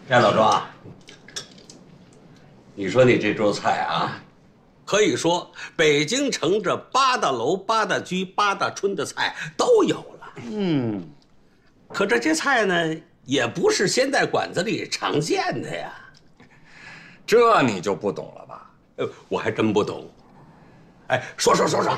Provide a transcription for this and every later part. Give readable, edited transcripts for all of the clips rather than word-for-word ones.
哎，老庄，你说你这桌菜啊， 可以说北京城这八大楼、八大居、八大春的菜都有了。可这些菜呢，也不是现在馆子里常见的呀。 这你就不懂了吧？ 我还真不懂。哎，说。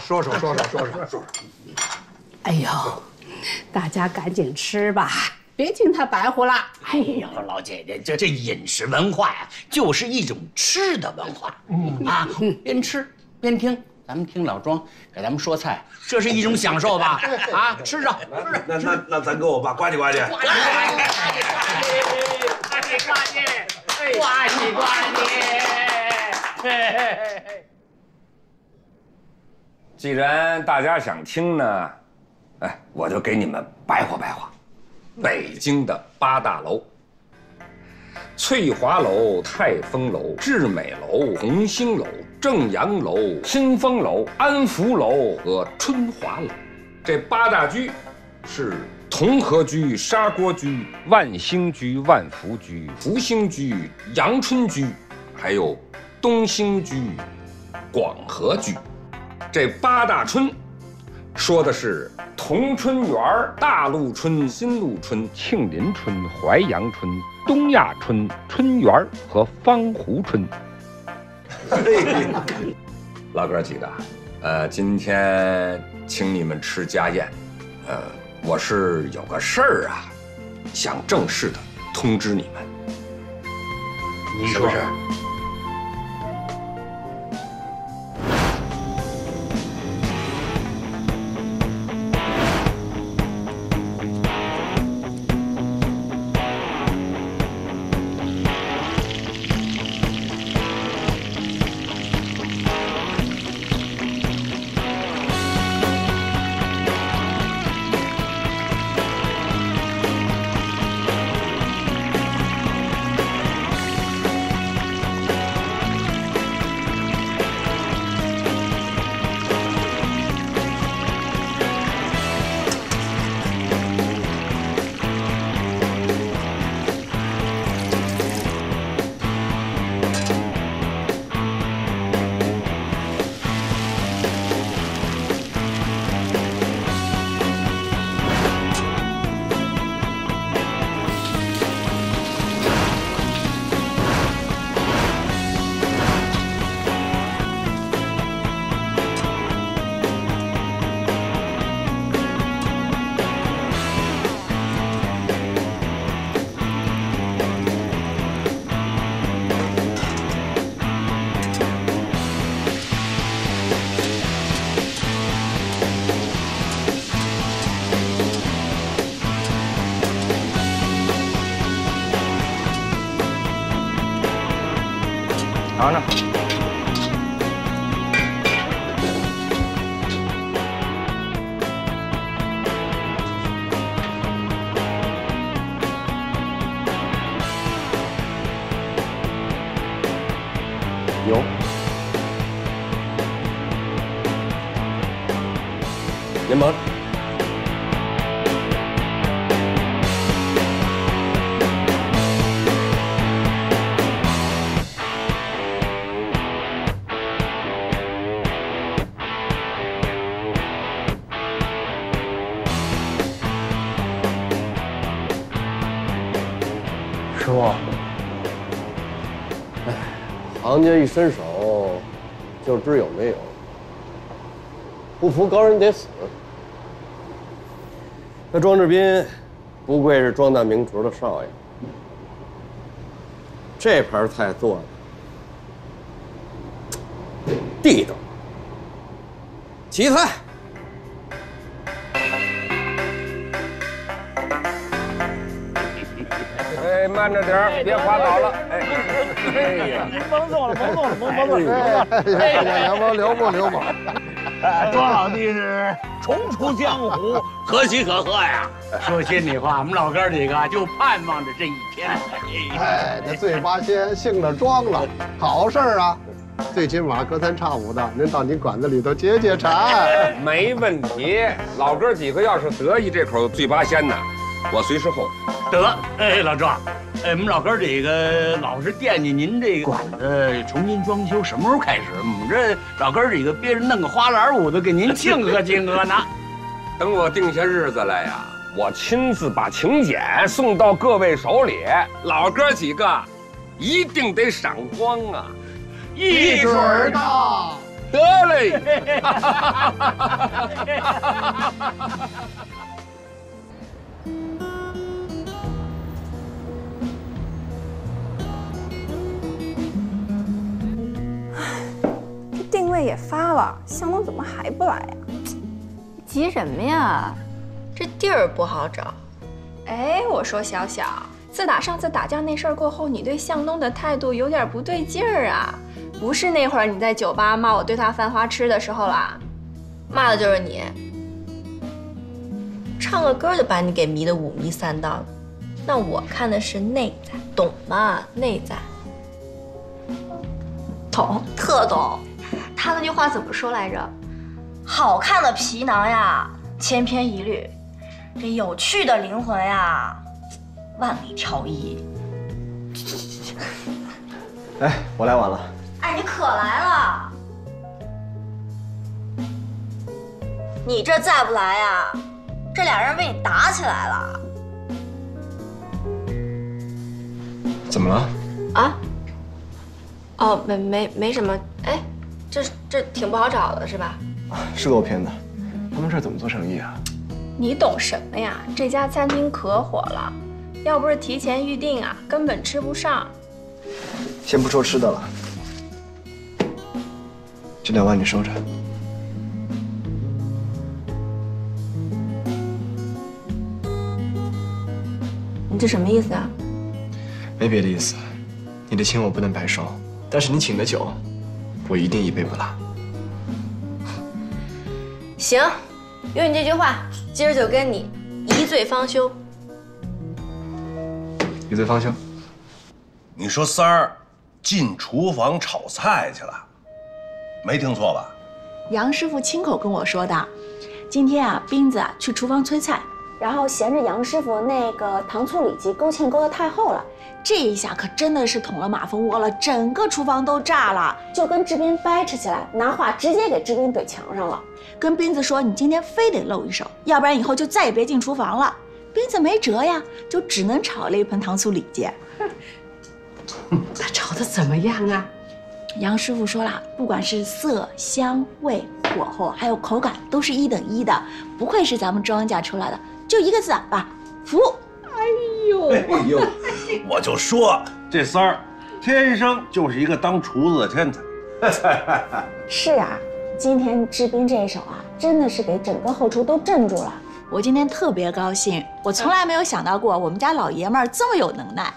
哎呦，大家赶紧吃吧，别听他白活了。 哎呦，老姐姐，这饮食文化呀，就是一种吃的文化。边吃边听，咱们听老庄给咱们说菜，这是一种享受吧？啊，吃着。 那咱给我爸呱唧呱唧。 呱唧呱唧。 既然大家想听呢，哎，我就给你们白话白话。北京的八大楼：翠华楼、泰丰楼、致美楼、红星楼、正阳楼、新丰楼、安福楼和春华楼。这八大居是同和居、砂锅居、万兴居、万福居、福星居、阳春居，还有东兴居、广和居。这八大春说的是同春园、大陆春、新陆春、庆林春、淮阳春、东亚春、春园和方湖春。老哥几个，今天请你们吃家宴，我是有个事儿啊，想正式的通知你们。 你说是？ 尝尝。有。柠檬。 师傅，哎，行家一伸手就知有没有，不服高人得死。那庄志斌不愧是庄大名厨的少爷，这盘菜做的地道。起菜。 哎，慢着点儿，别滑倒了。哎呀， 甭动了，甭动了，甭动了！哎，留步！ 庄老弟是重出江湖，可喜可贺呀！说心里话，我们老哥几个就盼望着这一天。 哎，这醉八仙姓了庄了，好事儿啊！最起码隔三差五的能到你馆子里头解解馋。 没问题，老哥几个要是得意这口醉八仙呢，我随时候。 得，哎，老庄， 我们老哥这个老是惦记您这个馆子重新装修，什么时候开始？我们这老哥这个憋着弄个花篮舞都给您庆贺庆贺呢。 等我定下日子来呀，我亲自把请柬送到各位手里，老哥几个一定得赏光啊！ 一准儿的。 得嘞。 这定位也发了，向东怎么还不来呀？ 急什么呀？这地儿不好找。 哎，我说小小，自打上次打架那事儿过后，你对向东的态度有点不对劲儿啊。不是那会儿你在酒吧骂我对他犯花痴的时候啦， 骂的就是你。唱个歌就把你给迷得五迷三道的，那我看的是内在，懂吗？内在。 懂， 特懂。他那句话怎么说来着？好看的皮囊呀，千篇一律；这有趣的灵魂呀，万里挑一。 哎，我来晚了。 哎，你可来了！你这再不来呀，这俩人为你打起来了。 怎么了？ 啊？哦，没什么。哎，这挺不好找的是吧？ 是个我骗的，他们这儿怎么做生意啊？ 你懂什么呀？这家餐厅可火了，要不是提前预定啊，根本吃不上。 先不说吃的了，这2万你收着。 你这什么意思啊？ 没别的意思，你的情我不能白烧，但是你请的酒，我一定一杯不落。 行，有你这句话，今儿就跟你一醉方休。 一醉方休。 你说三儿进厨房炒菜去了，没听错吧？ 杨师傅亲口跟我说的。今天啊，斌子去厨房催菜， 然后嫌着杨师傅那个糖醋里脊勾芡勾得太厚了， 这一下可真的是捅了马蜂窝了，整个厨房都炸了， 就跟志斌掰扯起来，拿话直接给志斌怼墙上了。 跟斌子说你今天非得露一手，要不然以后就再也别进厨房了。斌子没辙呀，就只能炒了一盆糖醋里脊。 他炒的怎么样啊？ 杨师傅说了，不管是色香味火候还有口感都是1等1的，不愧是咱们庄稼出来的，就一个字吧，服。 哎呦，我就说这三儿天生就是一个当厨子的天才。 是啊，今天志斌这一手啊，真的是给整个后厨都镇住了。 我今天特别高兴，我从来没有想到过我们家老爷们儿这么有能耐。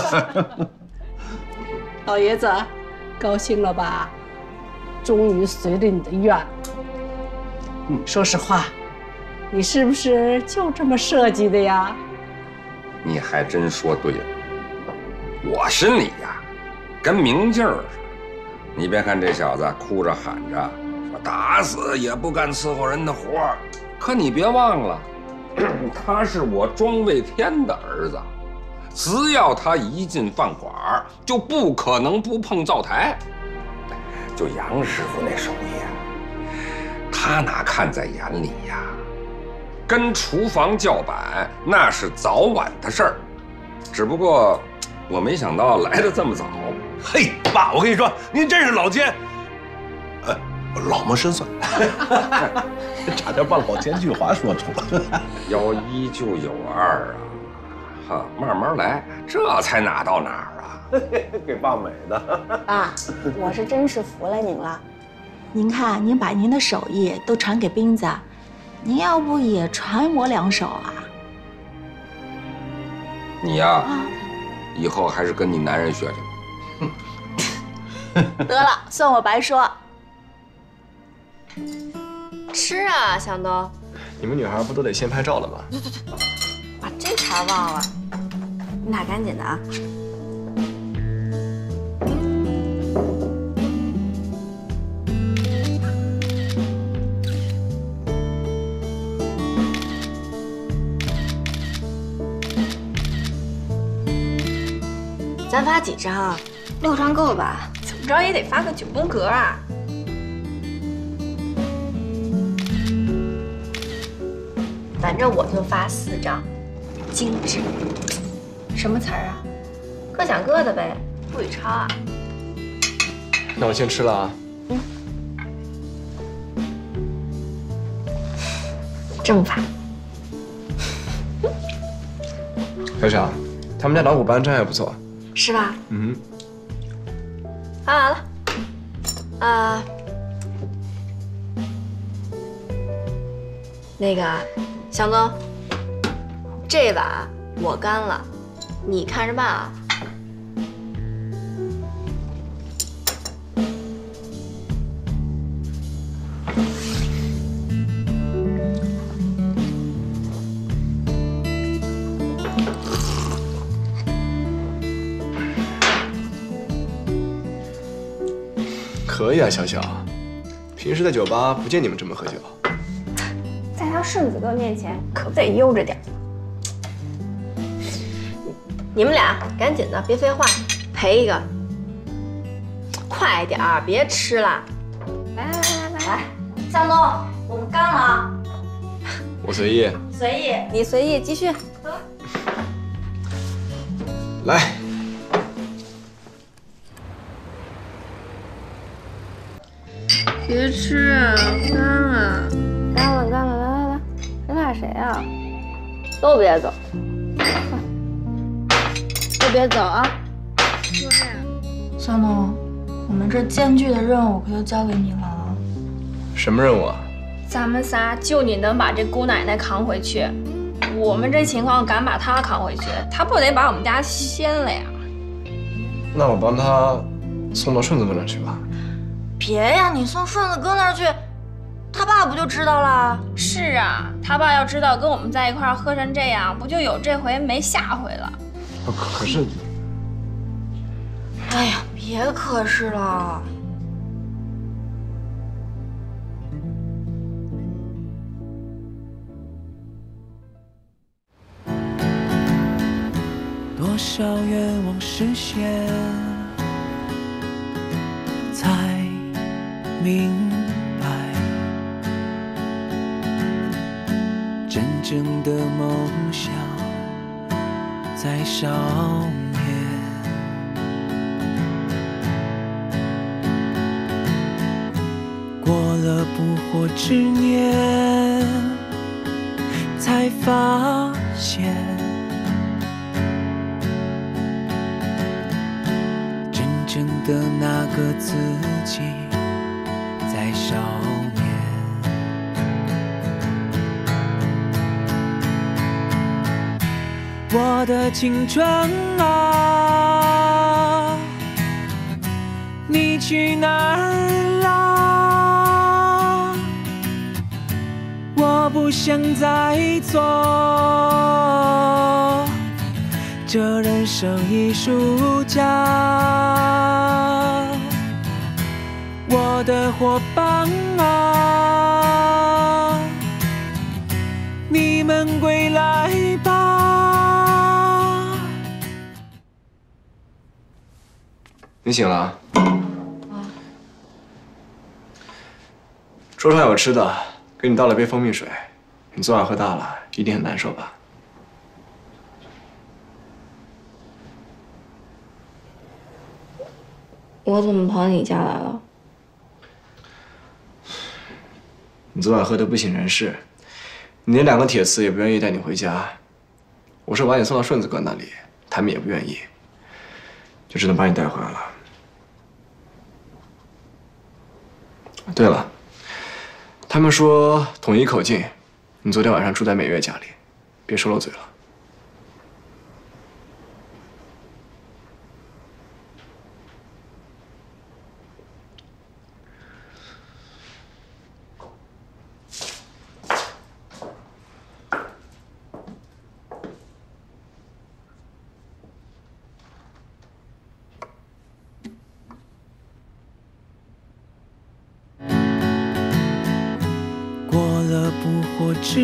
老爷子，高兴了吧？终于随了你的愿。说实话，你是不是就这么设计的呀？ 你还真说对了，我心里呀，跟明镜儿似的。你别看这小子哭着喊着说打死也不干伺候人的活儿，可你别忘了，他是我庄卫天的儿子。只要他一进饭馆，就不可能不碰灶台。就杨师傅那手艺，他哪看在眼里呀？跟厨房叫板那是早晚的事儿，只不过我没想到来得这么早。 嘿，爸，我跟你说，您真是老奸，老谋深算，差点把老奸巨猾说出来。 有一就有二啊！哈，慢慢来，这才哪到哪儿啊？ 给爸美的。 爸，我是真是服了您了。 您看，您把您的手艺都传给斌子，您要不也传我2手啊？ 你呀，以后还是跟你男人学去。 得了，算我白说。 吃啊，向东。 你们女孩不都得先拍照了吗？ 把这茬忘了，你俩赶紧的啊！ 咱发几张？6张够吧？ 怎么着也得发个9宫格啊！反正我就发4张，精致。什么词儿啊？各讲各的呗，不许抄啊！ 那我先吃了啊。 这么发。 小小，他们家老虎斑真还不错， 是吧？ 嗯。 发完了。那个，向东，这碗我干了，你看着办啊。 可以啊，小小，平时在酒吧不见你们这么喝酒。 在他顺子哥面前可不得悠着点。你们俩赶紧的，别废话，赔一个。快点儿，别吃了。来， 向东，我们干了啊！ 我随意。 随意， 你随意继续。 来。 别吃啊，干了，来，咱俩谁啊？都别走，都别走啊！说呀， 向东，我们这艰巨的任务可就交给你了啊！ 什么任务啊？ 咱们仨就你能把这姑奶奶扛回去，我们这情况敢把她扛回去，她不得把我们家掀了呀？ 那我帮他送到顺子哥那儿去吧。 别呀，你送顺子哥那儿去，他爸不就知道了？ 是啊，他爸要知道跟我们在一块儿喝成这样，不就有这回没下回了？ 可是， 哎呀，别可是了。 多少愿望实现，才明白，真正的梦想在少年。过了不惑之年，才发现。真的那个自己在少年，我的青春啊，你去哪儿了？我不想再做这人生艺术家，我的伙伴啊，你们归来吧。 你醒了啊？桌上有吃的，给你倒了杯蜂蜜水。你昨晚喝大了，一定很难受吧？ 我怎么跑你家来了？ 你昨晚喝得不省人事，你那2个铁磁也不愿意带你回家。我说把你送到顺子哥那里，他们也不愿意，就只能把你带回来了。对了，他们说统一口径，你昨天晚上住在美月家里，别说漏嘴了。 不惑之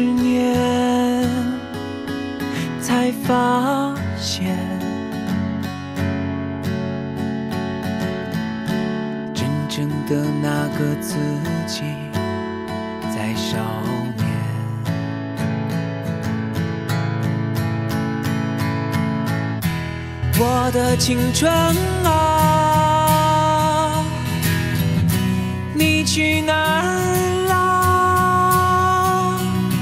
年，才发现真的那个自己在少年。我的青春啊，你去哪儿了？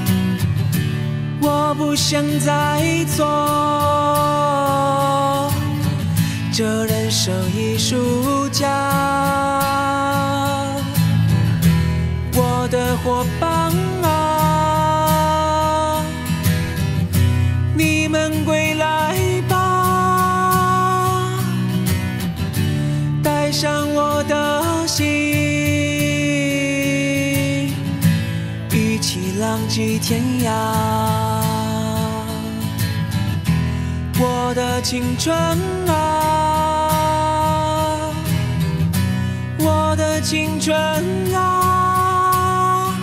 我不想再做这人生艺术家，我的伙伴啊，你们归来吧，带上我的心，一起浪迹天涯。我的青春啊，我的青春啊，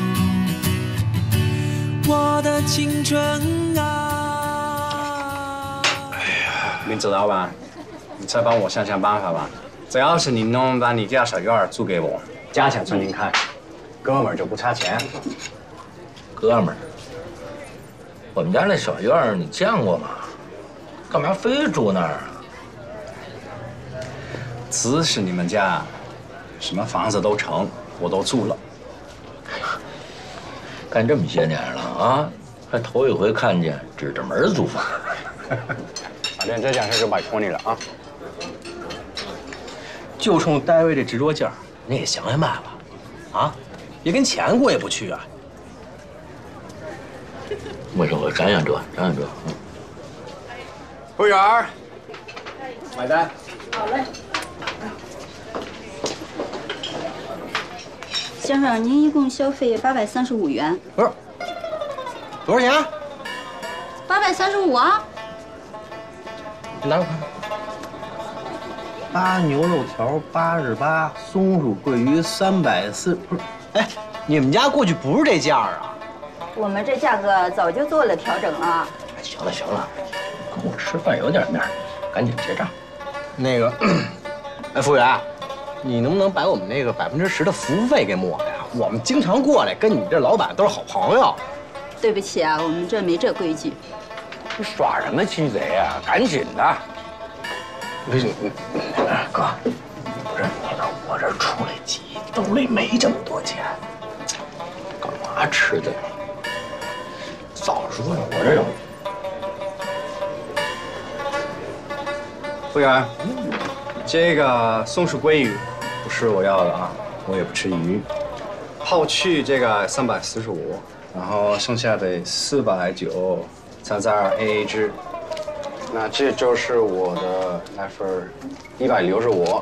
我的青春啊。 明子老板，你再帮我想想办法吧。只要是你能把你家小院租给我，加强村您看，哥们儿就不差钱。 哥们儿，我们家那小院儿你见过吗？干嘛非住那儿啊？ 只是你们家，什么房子都成，我都住了。 干这么些年了啊，还头一回看见指着门租房。 反正这件事就拜托你了啊！ 就冲单位这执着劲儿，你也想想办法，啊，别跟钱过意不去啊！ 我说我想想这，想想这。 服务员，买单。 好嘞。先生，您一共消费835元。 不是，多少钱 ？835啊。 你拿着看。 8牛肉条88，松鼠桂鱼340，不是？哎，你们家过去不是这价啊？ 我们这价格早就做了调整了。 行了行了，跟我吃饭有点面，赶紧结账。 那个，哎，服务员，你能不能把我们那个10%的服务费给抹了呀？我们经常过来，跟你这老板都是好朋友。 对不起啊，我们这没这规矩。 你耍什么鸡贼呀？赶紧的！ 不是，哥，不是你看我这出来急，兜里没这么多钱，干嘛吃的？早说了，我这有。 服务员，这个松鼠桂鱼不是我要的啊，我也不吃鱼。抛去这个345，然后剩下的490，咱这儿 AA 制。那这就是我的那份165。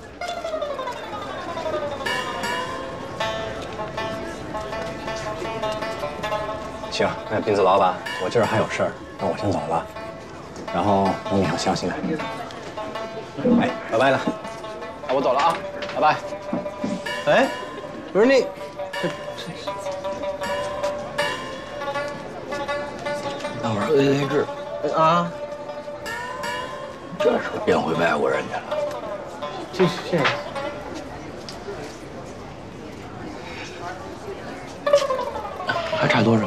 行，那斌子老板，我这儿还有事儿，那我先走了。然后等你有消息来。哎，拜拜了。那我走了啊，拜拜。 哎，不是那， 那玩意儿 AA 制啊， 这时候变回外国人去了。 这还差多少？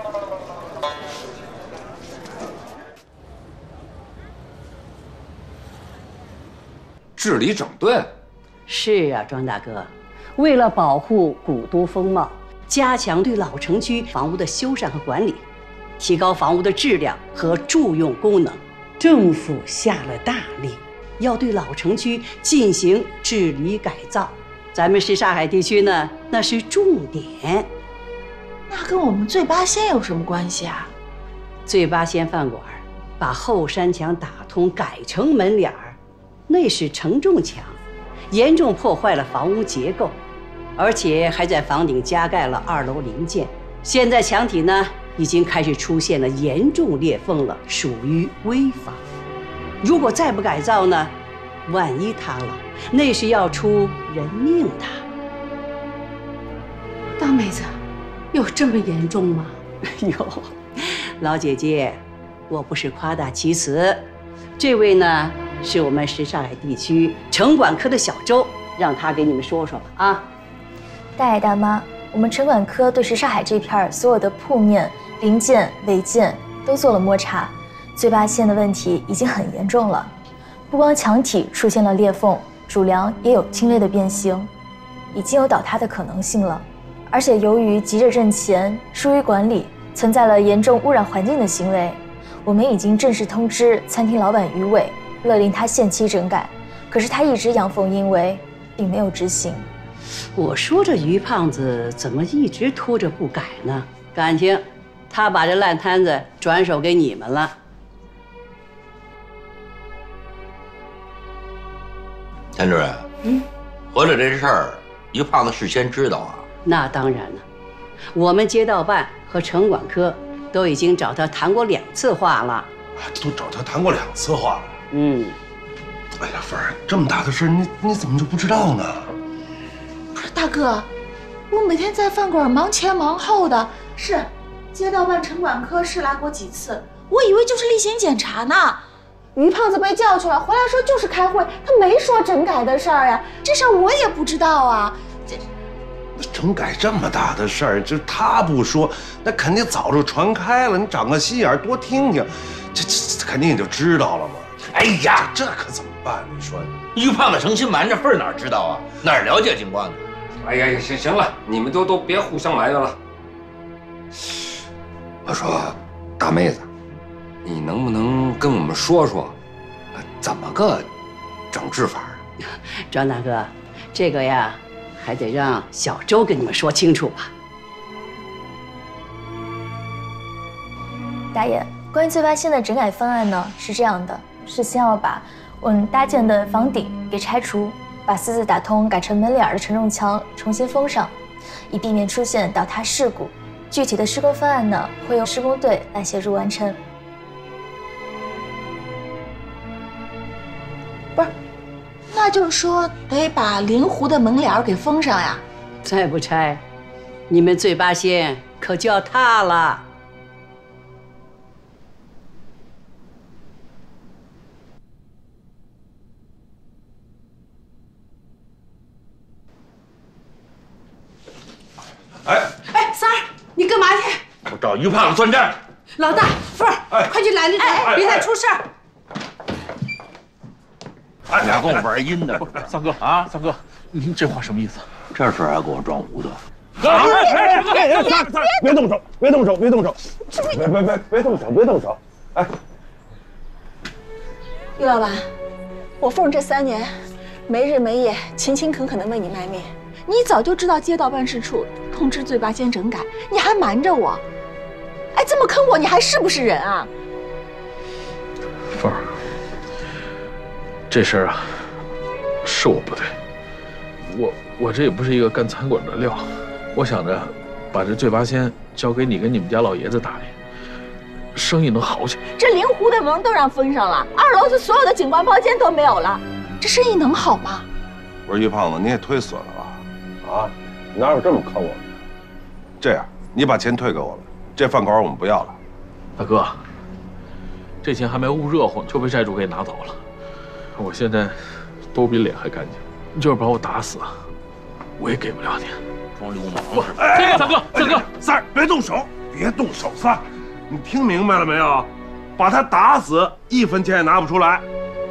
治理整顿。 是啊，庄大哥，为了保护古都风貌，加强对老城区房屋的修缮和管理，提高房屋的质量和住用功能，政府下了大力，要对老城区进行治理改造。咱们什刹海地区呢，那是重点。 那跟我们醉八仙有什么关系啊？ 醉八仙饭馆把后山墙打通，改成门脸儿，那是承重墙，严重破坏了房屋结构，而且还在房顶加盖了2楼临建。现在墙体呢已经开始出现了严重裂缝了，属于危房。如果再不改造呢，万一塌了，那是要出人命的。大妹子，有这么严重吗？哎呦，老姐姐，我不是夸大其词，这位呢是我们什刹海地区城管科的小周， 让他给你们说说吧啊。 大爷大妈，我们城管科对什刹海这片所有的铺面、零件、违建都做了摸查，最八线的问题已经很严重了，不光墙体出现了裂缝，主梁也有轻微的变形，已经有倒塌的可能性了。而且由于急着挣钱，疏于管理，存在了严重污染环境的行为，我们已经正式通知餐厅老板于伟，勒令他限期整改，可是他一直阳奉阴违，并没有执行。 我说这于胖子怎么一直拖着不改呢？感情他把这烂摊子转手给你们了。 田主任，合着这事儿于胖子事先知道啊？ 那当然了，我们街道办和城管科都已经找他谈过2次话了。 都找他谈过2次话了。哎呀，芬儿，这么大的事儿，你怎么就不知道呢？ 不是大哥，我每天在饭馆忙前忙后的，是街道办城管科是来过几次，我以为就是例行检查呢。于胖子被叫出来，回来说就是开会，他没说整改的事儿呀，这事儿我也不知道啊。 整改这么大的事儿，就他不说，那肯定早就传开了。你长个心眼多听听，这肯定也就知道了嘛。 哎呀， 这可怎么办？你说， 于胖子成心瞒着，份儿哪知道啊？哪了解情况呢？ 哎呀，行了，你们都别互相埋怨了。我说，大妹子，你能不能跟我们说说，怎么个整治法？ 庄大哥，这个呀，还得让小周跟你们说清楚吧。 大爷，关于最八线的整改方案呢，是这样的：是先要把我们搭建的房顶给拆除，把私自打通改成门脸的承重墙重新封上，以避免出现倒塌事故。具体的施工方案呢，会由施工队来协助完成。 不是，那就是说得把临湖的门脸给封上呀？ 再不拆，你们最八线可就要塌了。 哎，三儿，你干嘛去？ 我找于胖子算账。 老大，凤儿，快去拦着他，别再出事儿。 俩跟我玩阴的。 三哥啊，三哥，您这话什么意思？ 这事还给我装糊涂。 别动手！别动手！别动手！别动手！别动手！哎， 于老板，我凤这3年没日没夜、勤勤恳恳的为你卖命，你早就知道街道办事处通知最八线整改，你还瞒着我。哎，这么坑我，你还是不是人啊？ 凤儿，这事儿啊，是我不对。我这也不是一个干餐馆的料，我想着把这最八仙交给你跟你们家老爷子打理，生意能好起来。 这临湖的门都让封上了，2楼的所有的景观包间都没有了，这生意能好吗？ 我说于胖子，你也忒损了吧？啊，哪有这么坑我们的？这样，你把钱退给我们，这饭馆我们不要了。 大哥，这钱还没焐热乎就被债主给拿走了，我现在都比脸还干净，你就是把我打死，我也给不了你。 装流氓是吧？ 哎， 三哥， 三儿，别动手，别动手，三儿，你听明白了没有？把他打死，1分钱也拿不出来。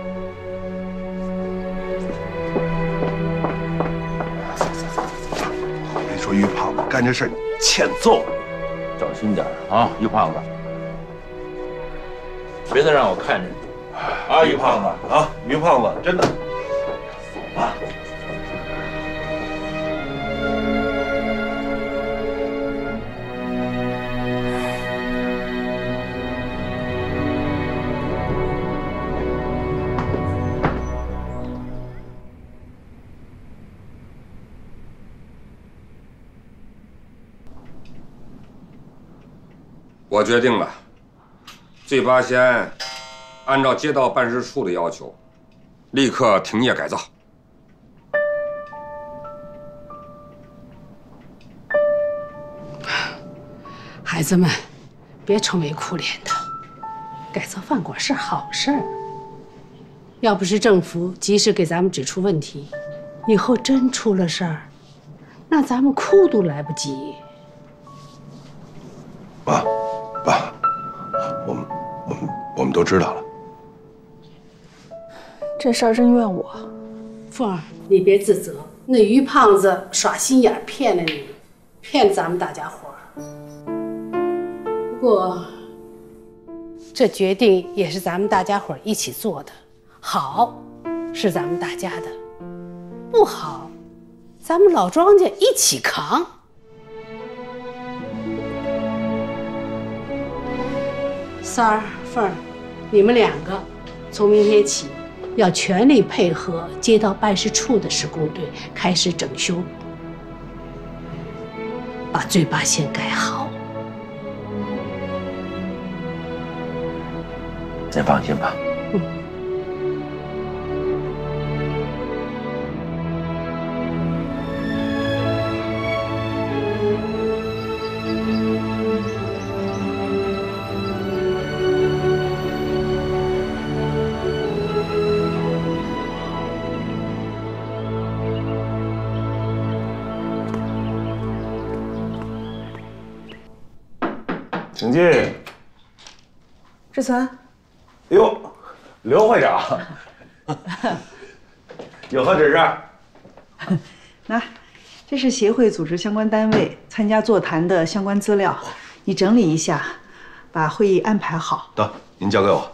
我跟你说，于胖子干这事儿欠揍， 小心点啊，于胖子，别再让我看见你啊，于胖子啊，于胖子，真的。啊。 我决定了，最八仙按照街道办事处的要求，立刻停业改造。 孩子们，别愁眉苦脸的，改造饭馆是好事儿。要不是政府及时给咱们指出问题， 以后真出了事儿，那咱们哭都来不及。 爸，我们都知道了。 这事儿真怨我。 凤儿，你别自责，那于胖子耍心眼骗了你，骗咱们大家伙儿。不过，这决定也是咱们大家伙儿一起做的，好是咱们大家的，不好，咱们老庄家一起扛。三儿、凤儿，你们两个从明天起要全力配合街道办事处的施工队开始整修，把最八线改好。 您放心吧。 请进。 志存， 哟，刘会长，有何指示？ 那，这是协会组织相关单位参加座谈的相关资料，你整理一下，把会议安排好。 得，您交给我。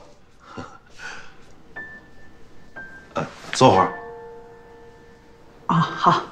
坐会儿。 哦，好。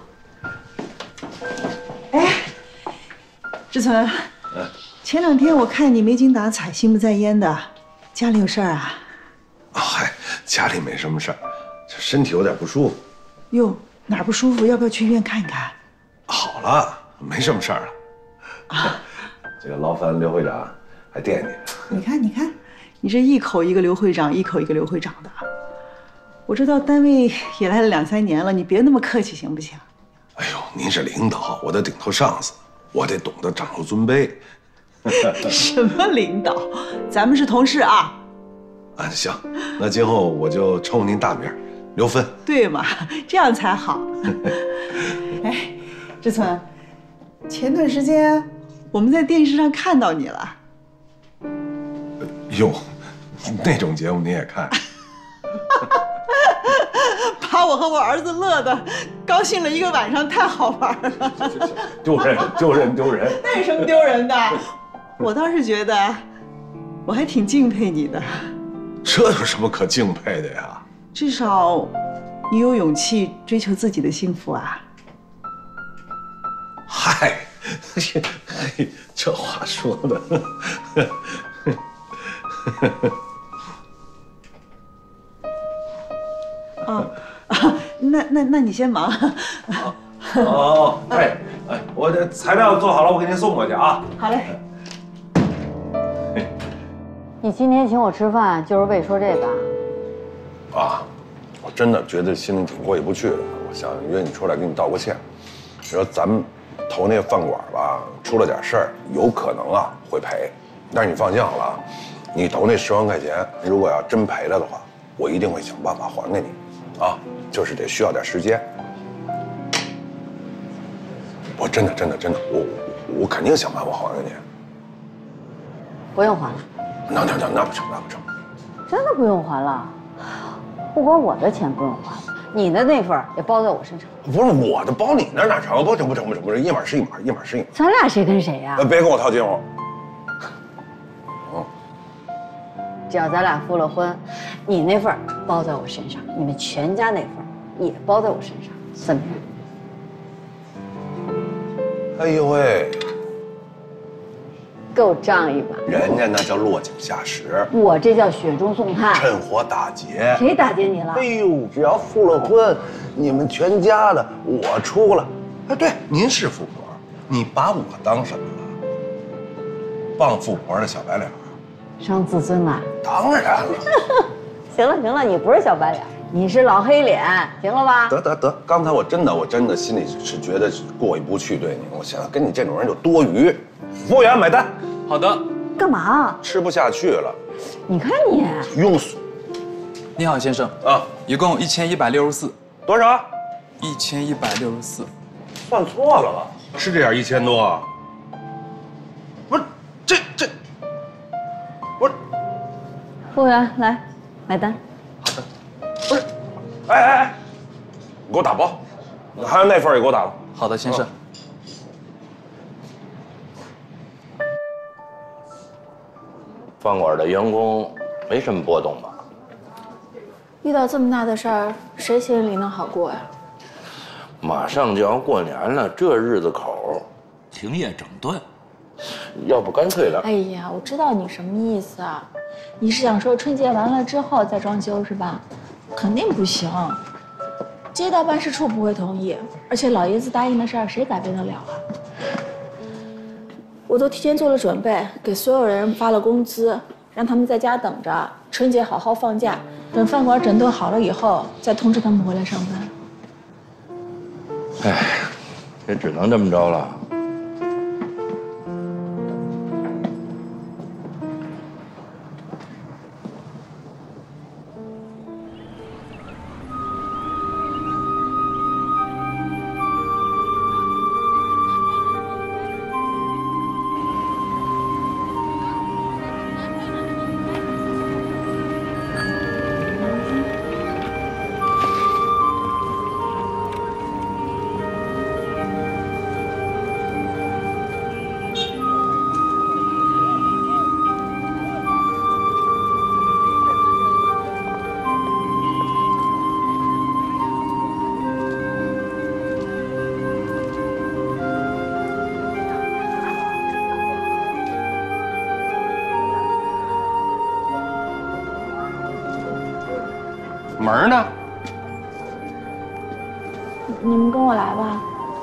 哎，志存。前2天我看你没精打采、心不在焉的，家里有事儿啊？ 嗨，家里没什么事儿，这身体有点不舒服。 哟，哪儿不舒服？要不要去医院看一看？ 好了，没什么事儿了。啊，这个劳烦刘会长还惦记。 你看，你这一口一个刘会长，一口一个刘会长的。我这到单位也来了2、3年了，你别那么客气行不行？ 哎呦，您是领导，我的顶头上司，我得懂得长幼尊卑。 什么领导？咱们是同事啊！ 啊，行，那今后我就称呼您大名，刘芬。 对嘛，这样才好。哎，志存，前段时间我们在电视上看到你了。 哟，那种节目你也看？ 把我和我儿子乐得高兴了一个晚上，太好玩了。 丢人！ 那有什么丢人的？我倒是觉得，我还挺敬佩你的。 这有什么可敬佩的呀？ 至少，你有勇气追求自己的幸福啊。 嗨，这话说的。 那你先忙。 我这材料做好了，我给您送过去啊。 好嘞。 你今天请我吃饭，就是为说这个啊？我真的觉得心里挺过意不去的，我想约你出来给你道个歉。你说咱们投那个饭馆吧，出了点事儿，有可能啊会赔，但是你放心好了啊，你投那10万块钱，如果要真赔了的话，我一定会想办法还给你，啊，就是得需要点时间。我真的，我肯定想办法还给你。 不用还了。 那不成。 真的不用还了，不光我的钱不用还，你的那份也包在我身上。 不是我的包你那哪成？不成，一码是一码。 咱俩谁跟谁呀？ 别跟我套近乎。 只要咱俩复了婚，你那份包在我身上，你们全家那份也包在我身上，怎么样？ 哎呦喂！ 给我仗一把！ 人家那叫落井下石， 我这叫雪中送炭， 趁火打劫。 谁打劫你了？ 哎呦，只要复了婚，你们全家的我出了。哎，对，您是富婆，你把我当什么了？傍富婆的小白脸？ 伤自尊呐！ 当然了。 行了，你不是小白脸，你是老黑脸，行了吧？ 得，刚才我真的心里是觉得过意不去，对你，我想跟你这种人就多余。服务员买单。 好的。 干嘛？ 吃不下去了。 你看你。 庸俗。 你好，先生啊，一共1164。 多少 1164， 算错了吧？是这样，1000多啊？不是，这，不是。 服务员来，买单。 哎，给我打包，还有那份也给我打了。 好的，先生。 饭馆的员工没什么波动吧？ 遇到这么大的事儿，谁心里能好过呀？ 马上就要过年了，这日子口， 停业整顿， 要不干脆了。 哎呀，我知道你什么意思啊，你是想说春节完了之后再装修是吧？肯定不行，街道办事处不会同意，而且老爷子答应的事儿谁改变得了啊？我都提前做了准备，给所有人发了工资，让他们在家等着，春节好好放假，等饭馆整顿好了以后再通知他们回来上班。 哎，也只能这么着了。 门呢？ 你们跟我来吧。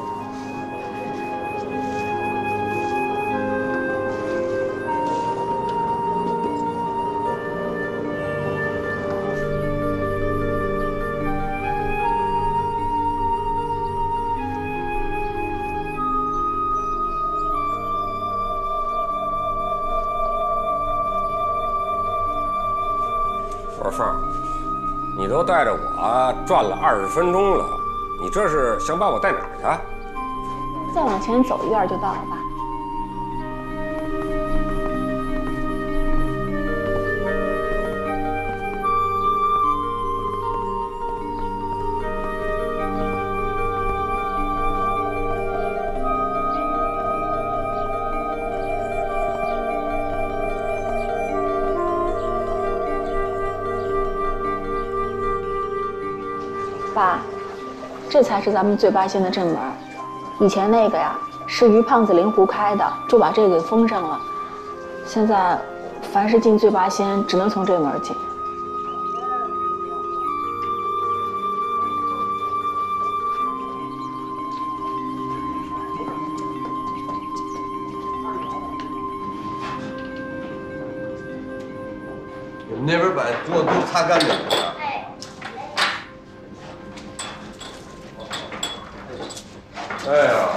我说凤儿，你都带着我转了20分钟了，你这是想把我带哪儿去？ 再往前走一段就到了吧。爸，这才是咱们醉八仙的正门。以前那个呀，是于胖子灵狐开的，就把这个给封上了。现在，凡是进醉八仙，只能从这门进。 你们那边把桌子都擦干净了。哎呀！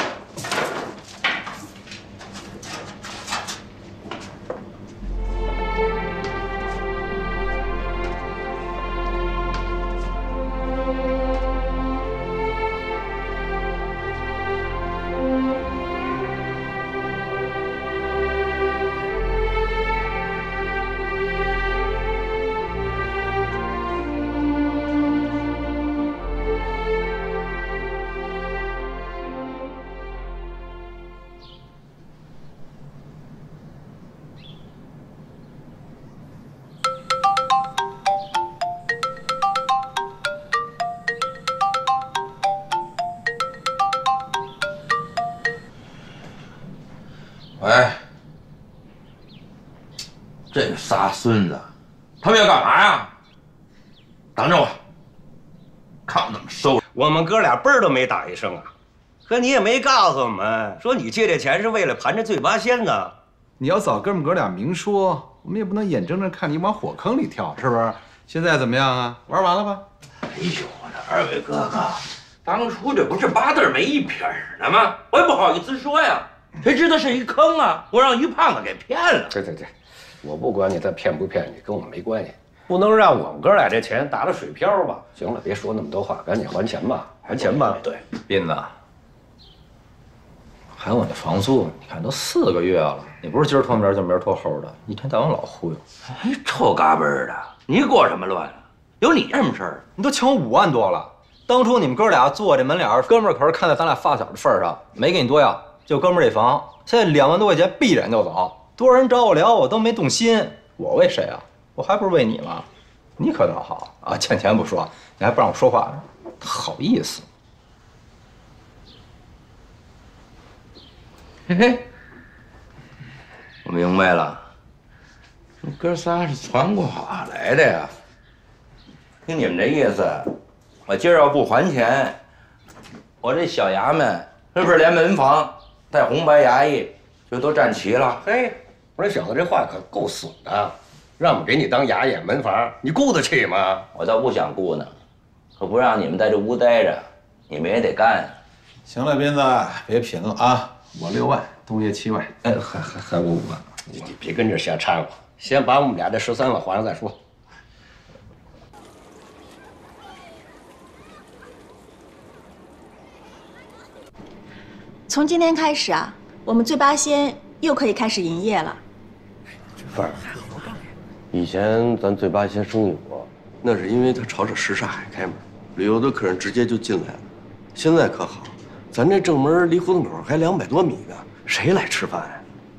喂，这仨孙子，他们要干嘛呀？等着我，看我怎么收拾。 我们哥俩嘣儿都没打一声啊！可你也没告诉我们，说你借这钱是为了盘这醉八仙呢。 你要早跟我们哥俩明说，我们也不能眼睁睁看你往火坑里跳，是不是？现在怎么样啊？玩完了吧？ 哎呦，我的二位哥哥，当初这不是八字没一撇呢吗？我也不好意思说呀。谁知道是一坑啊！我让于胖子给骗了。 对，我不管你他骗不骗你，跟我们没关系。不能让我们哥俩这钱打了水漂吧？行了，别说那么多话，赶紧还钱吧。 还钱吧？ 对， 斌子，还有我那房租，你看都4个月了，你不是今儿拖明儿就明儿拖后的，一天到晚老忽悠。 哎，臭嘎嘣儿的，你过什么乱啊？有你什么事儿？ 你都抢5万多了。当初你们哥俩做这门脸，哥们儿可是看在咱俩发小的份上，没给你多要，就哥们儿这房，现在2万多块钱闭脸就走，多少人找我聊，我都没动心。我为谁啊？我还不是为你吗？你可倒好啊，欠钱不说，你还不让我说话呢，好意思。 嘿嘿，我明白了，你哥仨是传过话来的呀。听你们这意思，我今儿要不还钱，我这小衙门是不是连门房带红白衙役就都占齐了？ 嘿，我这小子这话可够损的，让我们给你当衙役门房，你顾得起吗？ 我倒不想顾呢，可不让你们在这屋待着，你们也得干。 行了，斌子，别贫了啊！我6万，东爷7万， 哎，还我5万，你别跟这瞎掺和，先把我们俩这13万还上再说。 从今天开始啊，我们醉八仙又可以开始营业了。 范儿，以前咱醉八仙生意火，那是因为他朝着什刹海开门，旅游的客人直接就进来了。现在可好，咱这正门离胡同口还200多米呢，谁来吃饭呀？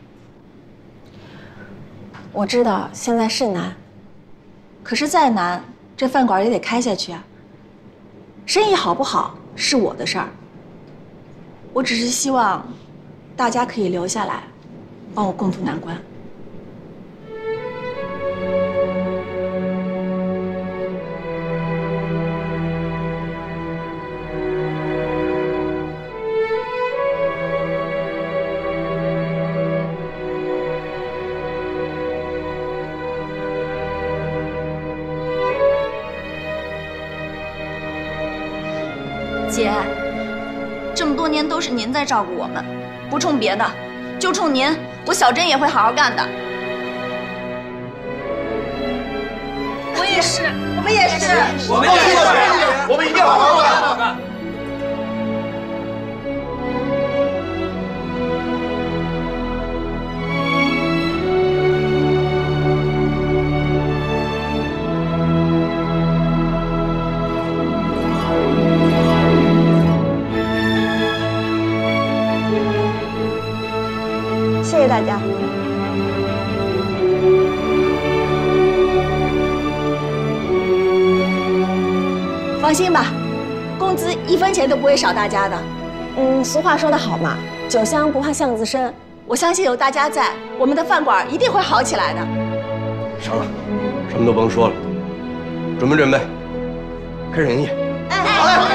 我知道现在是难，可是再难，这饭馆也得开下去啊。生意好不好是我的事儿，我只是希望大家可以留下来，帮我共度难关。姐，这么多年都是您在照顾我们，不冲别的，就冲您，我小珍也会好好干的。我也是，我们也是， 我们也是， 我们一定好好干。 谢谢大家。放心吧，工资1分钱都不会少大家的。俗话说得好嘛，酒香不怕巷子深。我相信有大家在，我们的饭馆一定会好起来的。 成了，什么都甭说了，准备准备，开始营业。 好嘞。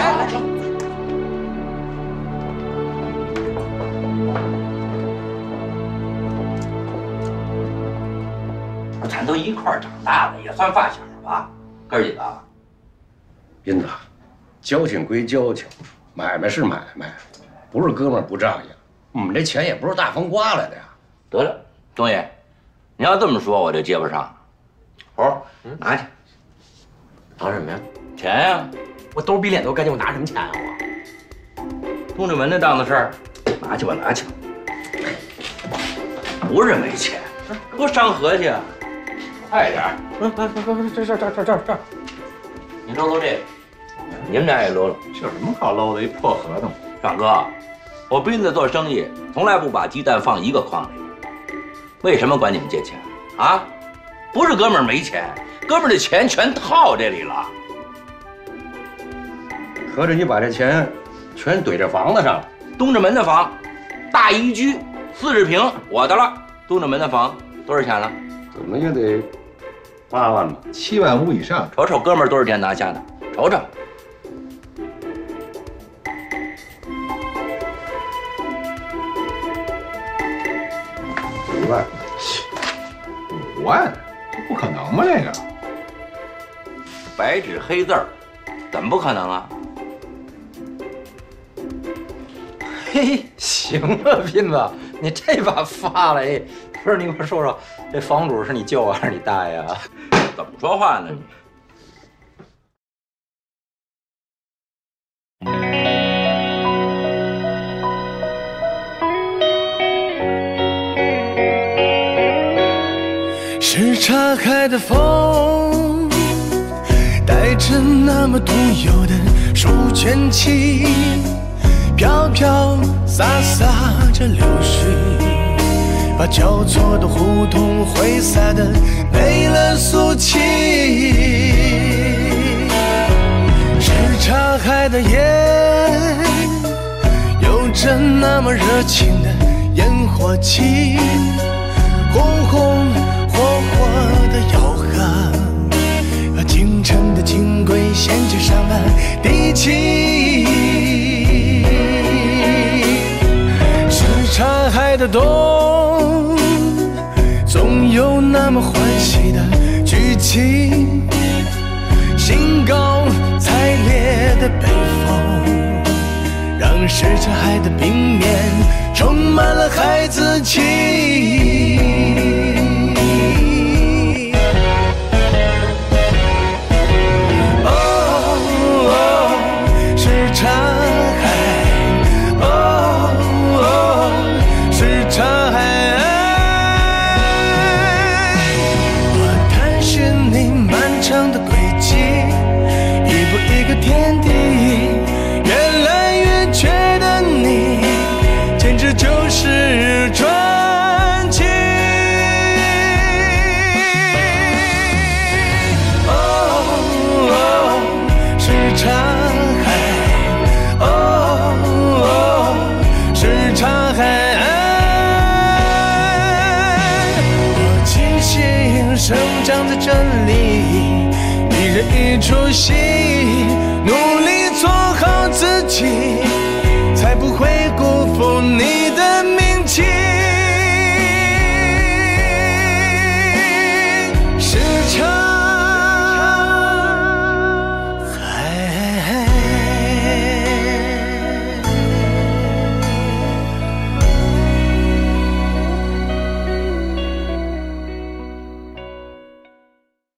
咱都一块儿长大的，也算发小吧，哥几个。 斌子，交情归交情，买卖是买卖，不是哥们儿不仗义。我们这钱也不是大风刮来的呀。 得了，东爷，你要这么说我就接不上。猴，拿去。 拿什么呀？ 钱呀！ 我兜比脸都干净，我拿什么钱啊我？ 东直门那档子事儿，拿去吧，拿去吧。不是没钱，多伤和气啊！快点儿！这，你搂搂这个，你们俩也搂搂。 这有什么好搂的？一破合同。 大哥，我斌子做生意从来不把鸡蛋放一个筐里，为什么管你们借钱啊？不是哥们儿没钱，哥们儿的钱全套这里了。 合着你把这钱全怼这房子上了？ 东直门的房，大一居，40平，我的了。东直门的房多少钱了？ 怎么也得8万吧 ，7万5以上。 瞅瞅哥们儿多少钱拿下的，瞅瞅。 5万，5万，这不可能吧？这个白纸黑字儿，怎么不可能啊？ 嘿，行啊，斌子，你这把发了哎！不是，你给我说说，这房主是你舅还是你大爷啊？ 怎么说话呢你？ 岔海的风，带着那么独有的书卷气，飘飘洒洒着流水，把交错的胡同挥洒的没了俗气。是岔海的夜，有着那么热情的烟火气，红红火火的吆喝，把京城的金龟衔接上了地气。是岔海的冬，总有那么欢喜的剧情，兴高采烈的北风，让什刹海的冰面充满了孩子气。是岔海，是岔海。我探寻你漫长的轨迹，一步一个天地，越来越觉得你简直就是传奇。是岔海，是岔海。我庆幸生长在这里，一人一出戏，努力做好自己，才不会辜负你。